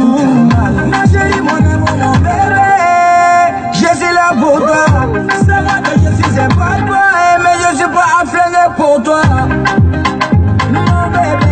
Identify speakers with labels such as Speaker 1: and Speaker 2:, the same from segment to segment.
Speaker 1: Ma chérie, mon amour, mon bébé, je suis là pour toi. C'est vrai que je suis un papa, mais je suis pas à flinguer pour toi. Mon bébé.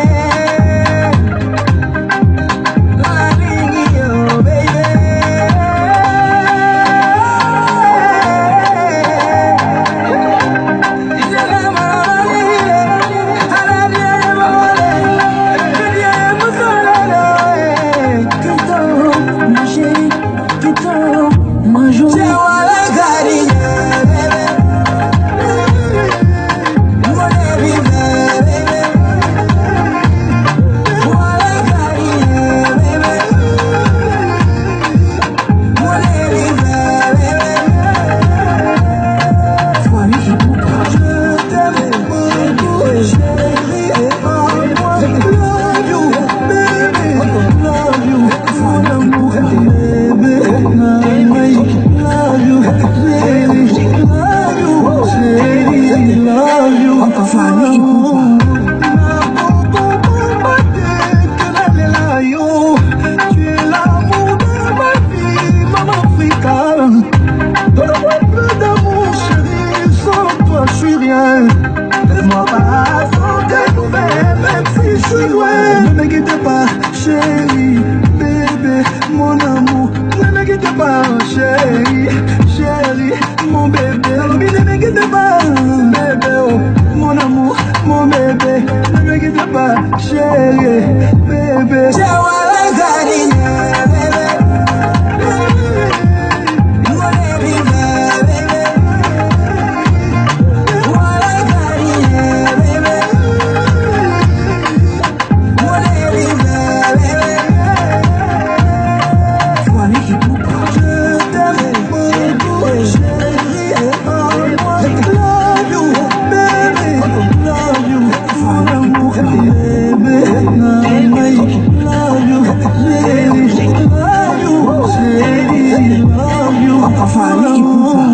Speaker 2: Laisse-moi pas sans tes nouvelles, même si je suis loin. Ne me quitte pas, chérie, bébé, mon amour. Ne me quitte pas, chérie, chérie, mon bébé. Ne me quitte pas, bébé, oh, mon amour, mon bébé. Ne me quitte pas, chérie, bébé.
Speaker 1: Fally, ipupa.